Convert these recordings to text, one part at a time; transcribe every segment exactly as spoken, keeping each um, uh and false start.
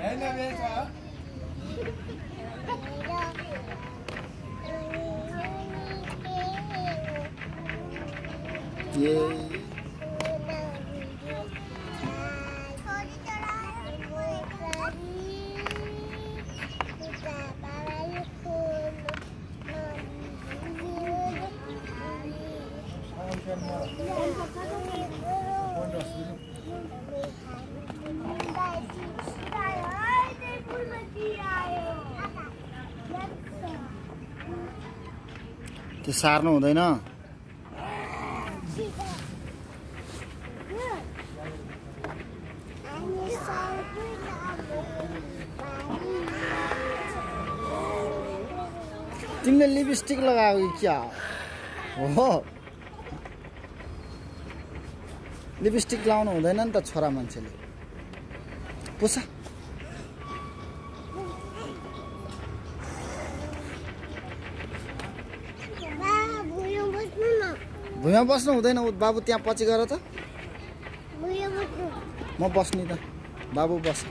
ये त्यो सार्नु हुँदैन तिमीले लिपस्टिक लगायो कि क्या हो लिपस्टिक लाउनु हुँदैन नि त छोरा मान्छेले पुसा भुइँमा बस्नु हुँदैन बाबु त्यहाँ पछि गएर त म बस्नी त बाबु बस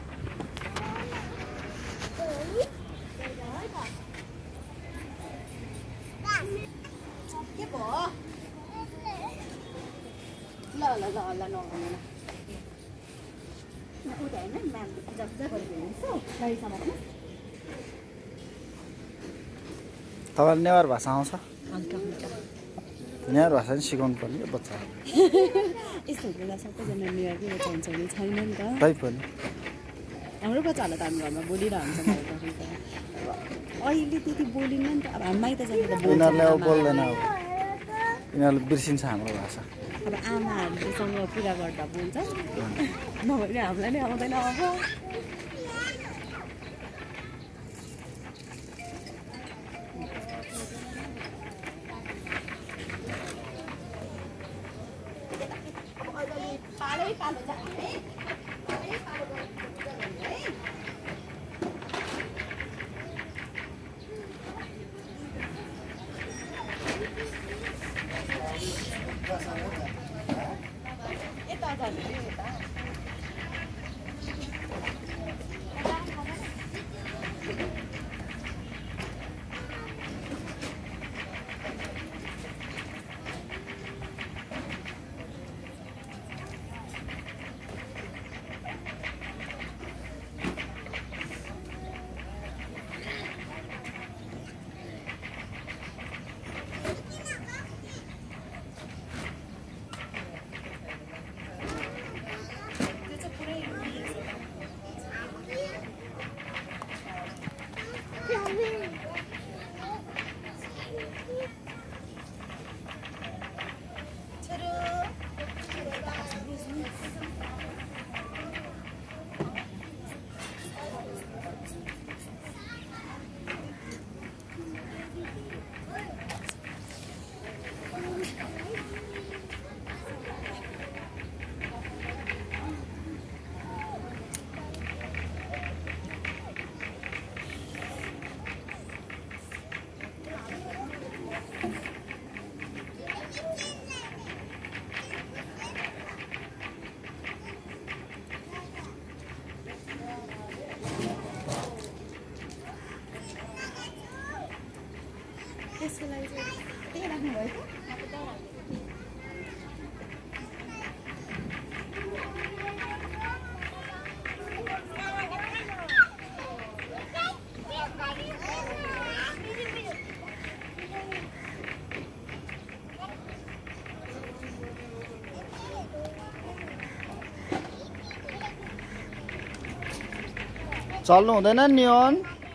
ल ल ल ल नगर्नु न उता हैन म्याम जब जब गरिदिन्छु गाडीसम्म तपाईलाई नेवार भाषा आउँछ हल्का हुन्छ नेवार भाषा नि सिकाउनु पर्ने बच्चा यस्तो हुँदा सबैजना नेवारकै बच्चा हुन्छ भने छैन नि त तै पनि हाम्रो बच्चाहरूलाई त हामी घरमा बोलिरहन्छ अहिले त्यति बोलिन्न नि त अब हामी माइत जाँदा त यिनीहरूले अब बोल्दैन अब यिनीहरूले बिर्सिन्छ हाम्रो भाषा अब आमाहरूसँग कुरा गर्दा बोल्छ नभए हामीलाई नै आउँदैन अब त्यसको लागि चाहिँ त्यही राख्नु भएको चल्नु हुँदैन नियन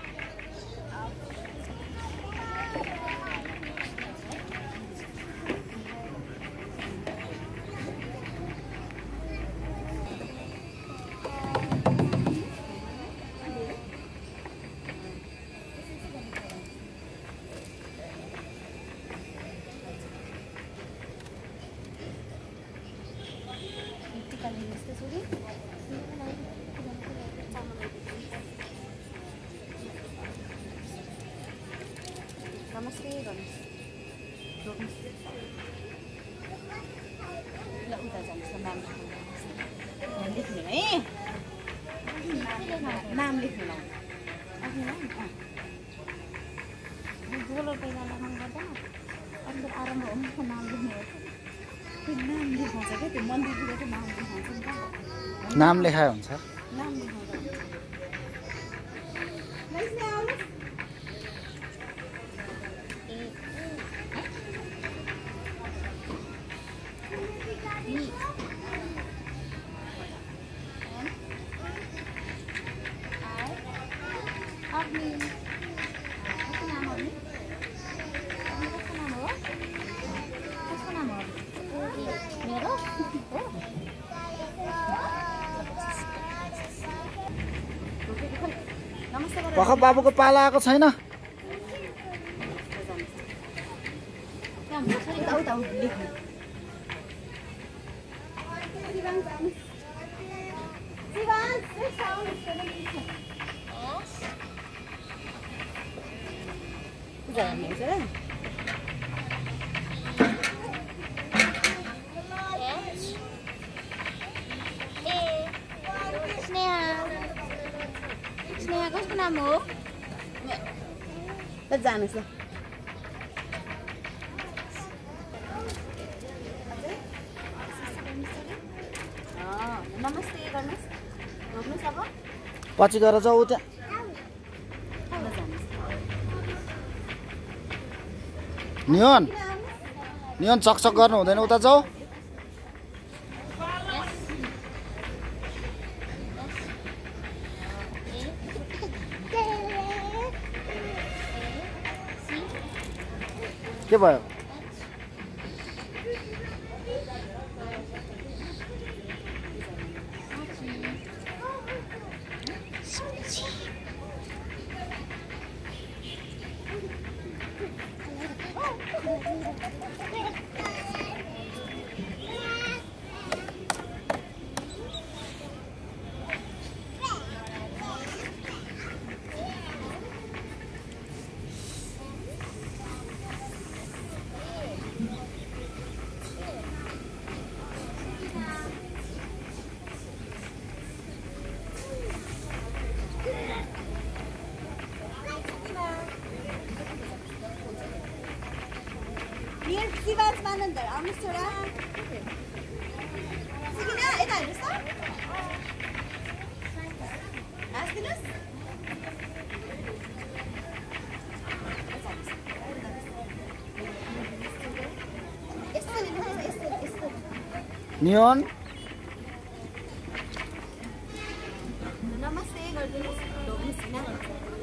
नमस्ते गर्नुहोस् ल उता जानुहोस् न म्याम लेख्ने है नाम लेख्नु लाउनु बोलो पहिला लगाउनु पर्दैन अन्त आरम्भ हुनु नाम लेख्नु हो त्यो नाम लेखाउँछ क्या त्यो मन्दिरको नाम लेखाउँछ नि त नाम लेखाए हुन्छ नाम लेखाउँछ भर्खर बाबुको पाला आएको छैन स्नेहा कसको नाम हो ल जानुस् ल नमस्ते गर्नुहोस् रोक्नुहोस् अब पछि गएर जाऊ त्यहाँ नियन नियन चकचक गर्नु हुँदैन उता जाऊ के भयो Here, Sivan's Manandar. आउनुहोस् छोरा सिकिना यता हेर्नुहोस् त हाँस्दिनुहोस् यस्तो हेर्नुहोस् यस्तो यस्तो नियन नमस्ते गरिदिनुहोस् ढोग्नुहोस् हैन